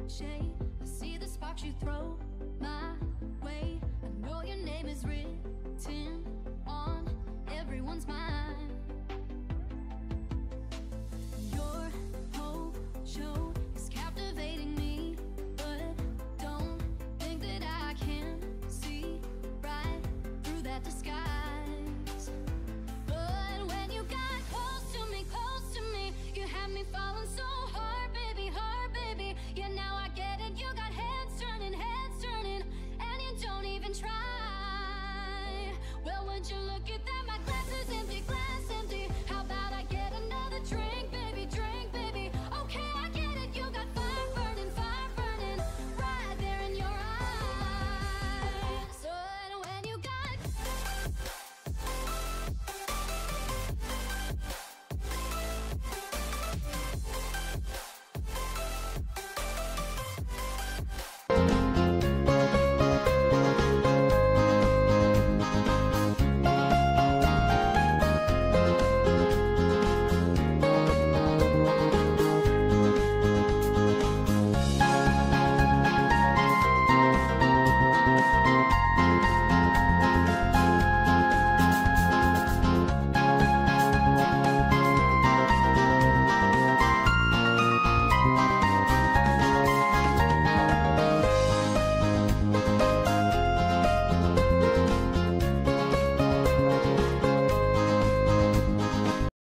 shade. I see the sparks you throw my way. I know your name is written on everyone's mind. Your whole show is captivating me, but don't think that I can see right through that disguise. But when you got close to me, you had me falling so hard, baby, hard, baby. Yeah, now I get it, you got heads turning, and you don't even try. Well, would you look at that?